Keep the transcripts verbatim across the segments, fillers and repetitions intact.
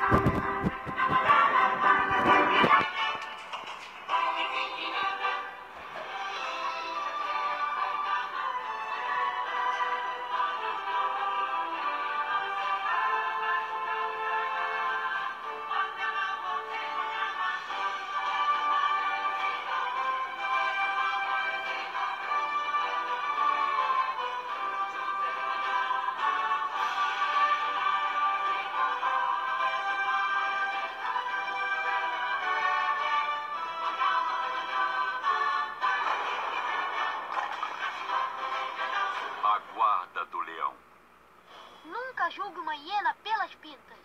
Julgue uma hiena pelas pintas.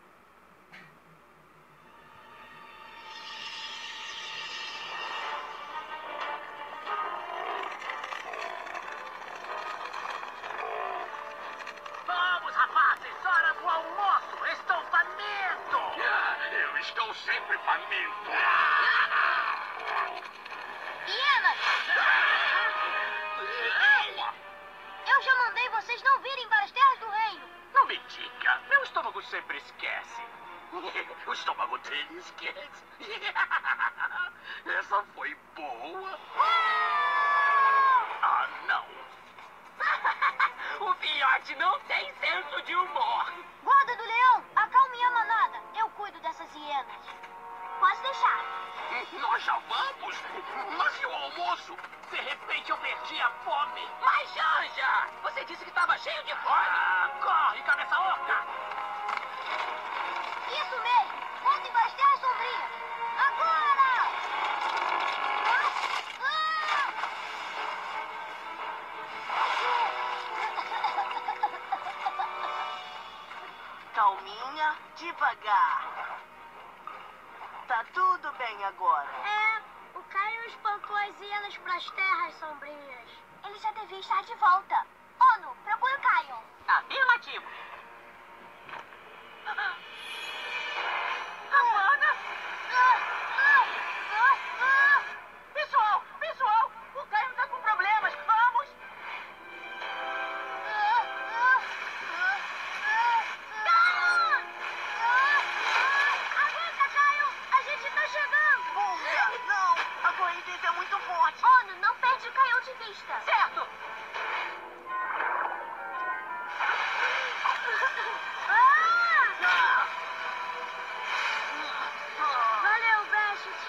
Vamos, rapazes, hora do almoço. Estou faminto. Eu estou sempre faminto. Hienas! Eu já mandei vocês não virem para as terras do reino. Não me diga, meu estômago sempre esquece. O estômago dele esquece. Essa foi boa. Ah, não. O filhote não tem senso de humor. Guarda do leão, acalme a manada. Eu cuido dessas hienas. Pode deixar. Nós já vamos? Mas e o almoço? De repente eu perdi a fome. Mas, Janja, você disse que estava cheio de fome. Ah, corre, cabeça oca. Isso mesmo. Voltem para as terras sombrias. Agora! Ah! Ah! Calminha, devagar. Tá tudo bem agora. É, o Caio espantou as hienas para as terras sombrias. Ele já devia estar de volta. Ono, procure o Caio. Afirmativo. Havana! Pessoal, pessoal, o Caio está com problemas. Vamos! Aguenta, Caio! A gente está chegando! Bunga, não! A correnteza é muito forte. Ono, não perde o Caio de vista. Certo! Valeu, Bashet.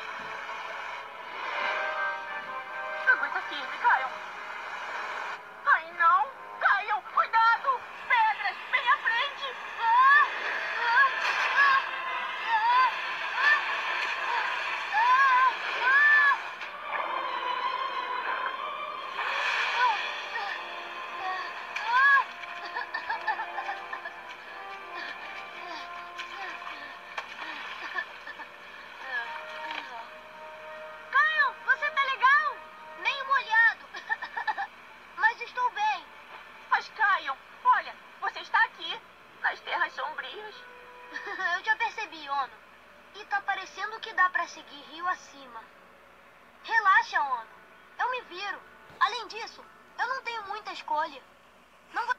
Aguenta firme, Caio. Ai, não! Caio, cuidado! Pedras, bem à frente! Caio, você tá legal? Meio molhado. Mas estou bem. Mas, Caio, olha, você está aqui, nas terras sombrias. Eu já percebi, Ono. E tá parecendo que dá pra seguir rio acima. Relaxa, Ono. Eu me viro. Além disso, eu não tenho muita escolha. Não vou...